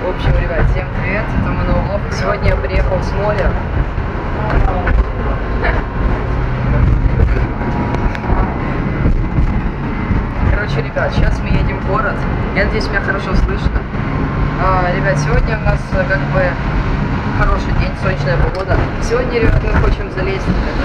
В общем, ребят, всем привет, это Манул Влог. Сегодня я приехал с моря. Короче, ребят, сейчас мы едем в город. Я надеюсь, меня хорошо слышно. Ребят, сегодня у нас как бы хороший день, солнечная погода. Сегодня, ребят, мы хотим залезть в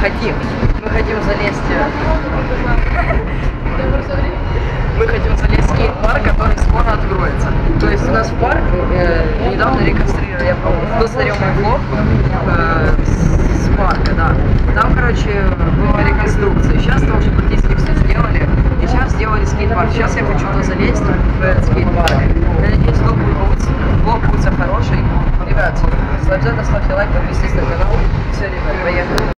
скейт-парк, который скоро откроется. То есть у нас парк недавно реконструировали, я кто смотрел мой влог с парка, да. Там, короче, была реконструкция. Сейчас там уже практически все сделали. И сейчас сделали скейт-парк. Сейчас я хочу туда залезть в этот скейт-парк. Я надеюсь, влог будет хороший. Ребят, обязательно ставьте лайк, подписывайтесь на канал. Все, ребят, поехали.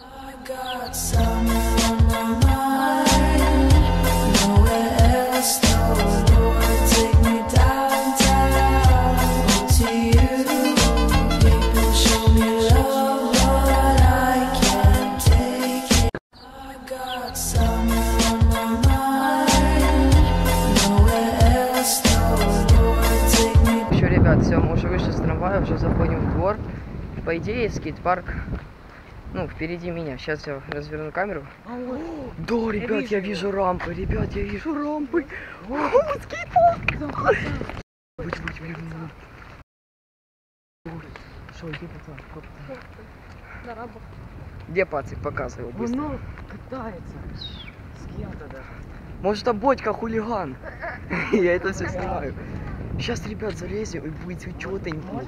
Все, мы уже вышли с трамвая, уже заходим в двор. По идее, скейт-парк, ну, впереди меня. Сейчас я разверну камеру. Да, ребят, я вижу рампы, ребят, я вижу рампы. Скейт-парк! Что, где пацан? На рампах. Где пацик? Показывай его быстро. Он катается. С кем-то даже. Может, там Бодька хулиган? Я это все снимаю. Сейчас, ребят, залезем и будет чётенько.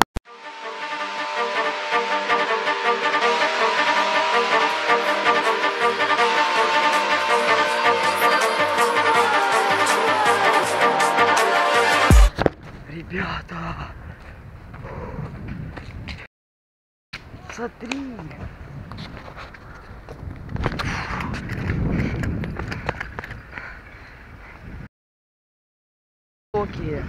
Ребята! Смотри! Окей.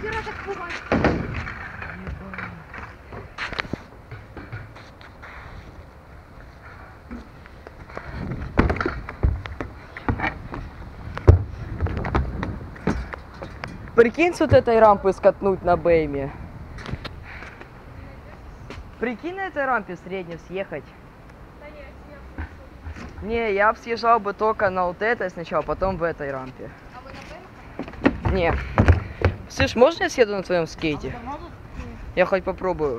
Прикинь, с вот этой рампы скатнуть на бейме. Прикинь, на этой рампе средней съехать. Не, я бы съезжал бы только на вот этой сначала, потом в этой рампе. А вы на бейме? Не. Слышь, можно я съеду на твоем скейте? Я хоть попробую.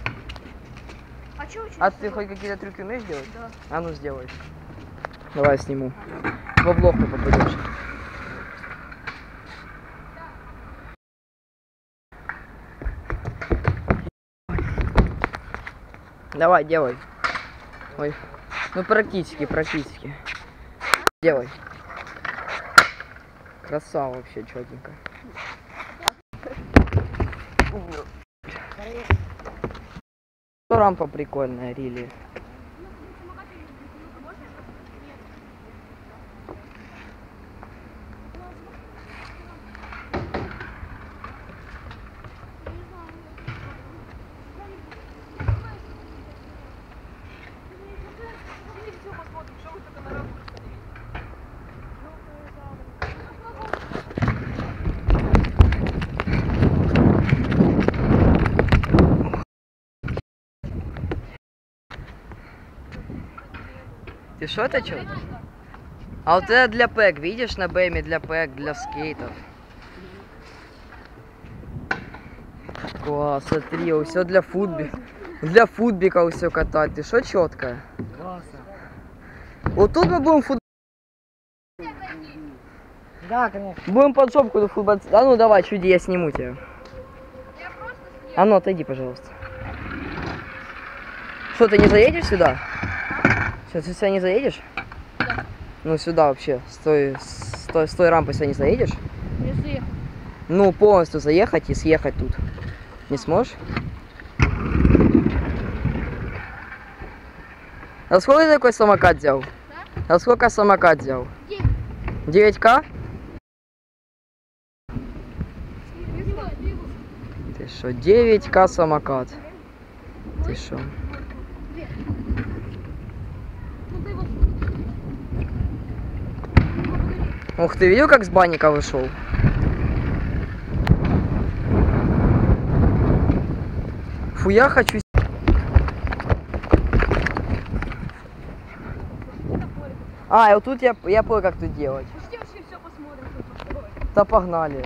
А ты хоть какие-то трюки умеешь делать? Да. А ну сделай. Давай сниму. Во влог ты попадешь. Давай, делай. Ой. Ну практически. Делай. Красава вообще, четенько. Рампа прикольная, рили. Ты что это что? А вот это для пэк, видишь, на бэме для пэк, для скейтов. Класс, смотри, все для футбика. Для футбика все катать. Ты что четко? Классно. Вот тут мы будем футбол. Да, конечно. Будем под жопку до футбол. А ну давай, чуди, я сниму тебя. А ну отойди, пожалуйста. Что, ты не заедешь сюда? Сейчас ты сюда не заедешь? Да. Ну сюда вообще, с той рампы сюда не заедешь? Не заехал. Ну полностью заехать и съехать тут. Не сможешь? А сколько ты такой самокат взял? Да? А сколько самокат взял? 9. 9К? Ты что, 9К самокат? Ты что? Ух, ты видел, как с банника вышел? Фу, я хочу... А, и вот тут я понял, как тут делать. Пусти вообще все посмотрим, что тут. Да погнали.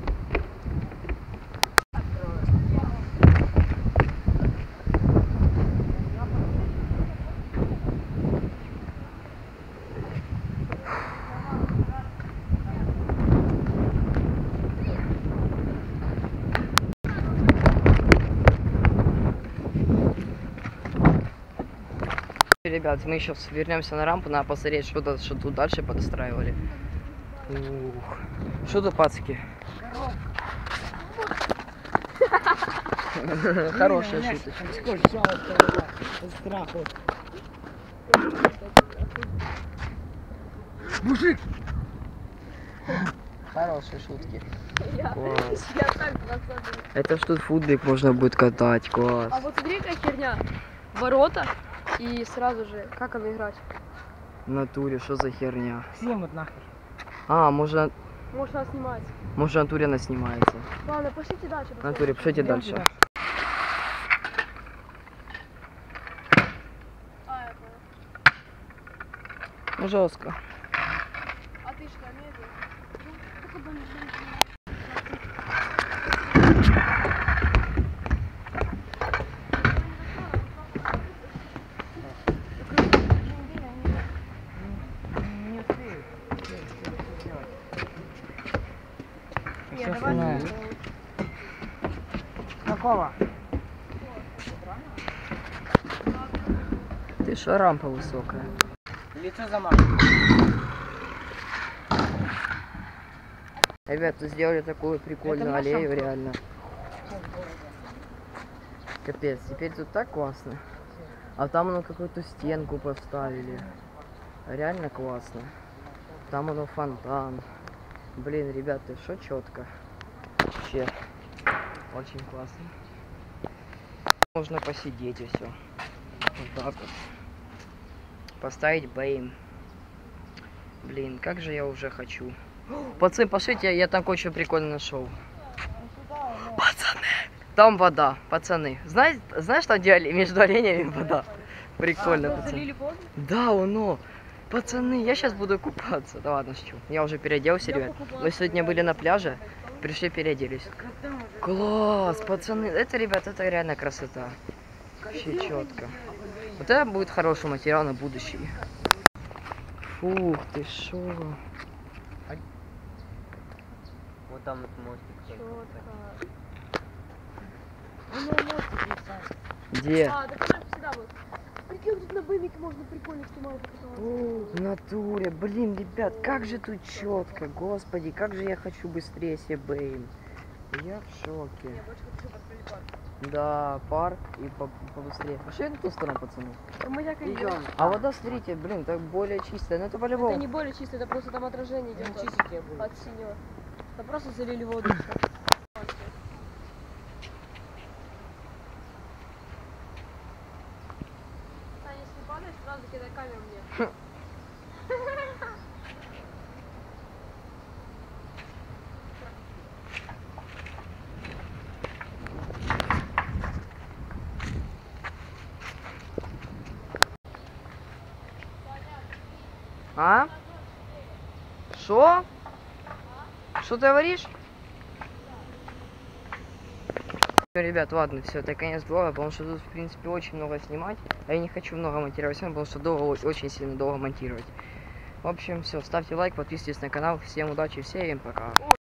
Ребят, мы сейчас вернемся на рампу, надо посмотреть, что тут дальше подстраивали. Ух. Что тут, пацки? Хорошая шуточка. Страху. Мужик! Хорошие шутки. Класс. Я так насадила. Это ж тут футбик можно будет катать, класс. А вот смотри, какая херня. Ворота и сразу же, как она играть? В натуре, что за херня? Снимут нахер. А, может Может, она снимается. в натуре она снимается. Ладно, пошлите дальше. В натуре, пошлите дальше. А, я понял. Ну, жестко. А ты что, медиа? Все снимаю. Какого? Ты что, рампа высокая? Лицо замажу. Ребята, сделали такую прикольную Это аллею, наша? реально. Капец, теперь тут так классно. А там оно какую-то стенку поставили. Реально классно. Там оно фонтан. Блин, ребята, что четко. Вообще, очень классно. Можно посидеть и все. Вот так вот. Поставить бейм. Блин, как же я уже хочу. Пацаны, пошлите, я там кое-что прикольно нашел. Пацаны, там вода, пацаны. Знаешь, там где между оленями вода? Прикольно, пацаны. Залили воду? Да, оно. Пацаны, я сейчас буду купаться. Да ладно, шучу. Я уже переоделся, ребят. Мы сегодня были на пляже, пришли, переоделись. Класс, пацаны. Это, ребят, это реально красота. Вообще четко. Вот это будет хороший материал на будущее. Фух, ты шо? Вот там вот мостик. Где? А, так это всегда вот. Прикинь, тут на беймике можно прикольно снимать. В натуре, блин, ребят, как же тут четко, господи, как же я хочу быстрее себе бейм. Я в шоке. Я больше хочу под парк. Да, парк и побыстрее. Пошли на ту сторону, пацаны. Мы так и идем. А вода, смотрите, блин, так более чистая, но это по-любому. Это не более чисто, это просто там отражение идет чистенькие будут. от синего. Там просто залили воду. и всё. Саня, если падаешь, сразу кидай камеру мне. А? Шо? Что ты говоришь? Ребят, ладно, все, это конец влога, потому что тут, в принципе, очень много снимать. А я не хочу много монтировать, потому что очень сильно долго монтировать. В общем, все, ставьте лайк, подписывайтесь на канал. Всем удачи, всем пока.